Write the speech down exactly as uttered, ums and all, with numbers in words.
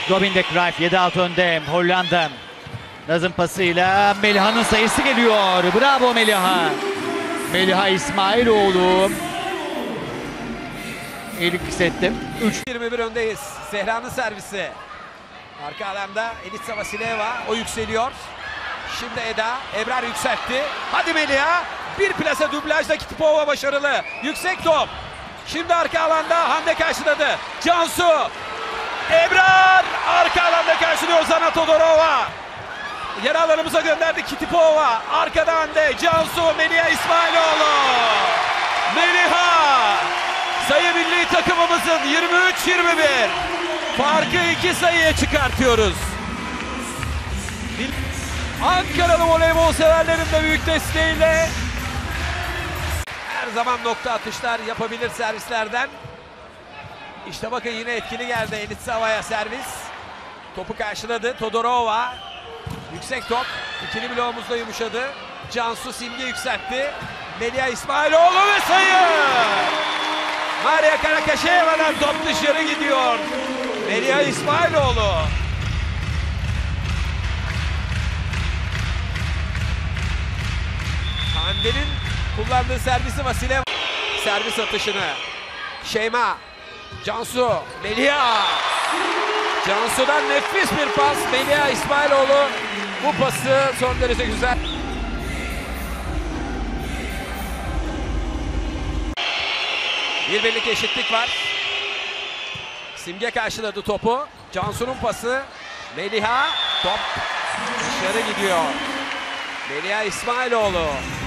Robin de Cruyff yedi altı önde Hollanda. Nazım pasıyla Meliha'nın sayısı geliyor. Bravo Meliha. Meliha İsmailoğlu. İlk sette üç yirmi bir öndeyiz. Zehra'nın servisi. Arka alanda Elitsa Vasileva. O yükseliyor. Şimdi Eda. Ebrar yükseltti. Hadi Meliha. Bir plase dublajda Kitipova başarılı. Yüksek top. Şimdi arka alanda Hande karşıladı. Cansu. Ebrar. Arka alanda karşılıyor Zana Todorova. Yer alanımıza gönderdi Kitipova. Arkada Hande. Cansu. Meliha İsmailoğlu. Meliha. Sayı milli takımımızın yirmi üç yirmi bir. Farkı iki sayıya çıkartıyoruz. Ankaralı voleybol severlerin de büyük desteğiyle her zaman nokta atışlar yapabilir servislerden. İşte bakın yine etkili geldi Elitsava'ya servis. Topu karşıladı Todorova. Yüksek top. İkili bloğumuzda yumuşadı. Cansu Simge yükseltti. Meliha İsmailoğlu ve sayı! Maria Karakaşeva'dan top dışarı gidiyor. Meliha İsmailoğlu. Hande'nin kullandığı servisi Vasileva. Servis atışını. Şeyma. Cansu. Meliha. Cansu'dan nefis bir pas. Meliha İsmailoğlu bu pası son derece güzel. Bir birlik eşitlik var. Simge karşıladı topu. Cansu'nun pası. Meliha. Top dışarı gidiyor. Meliha İsmailoğlu.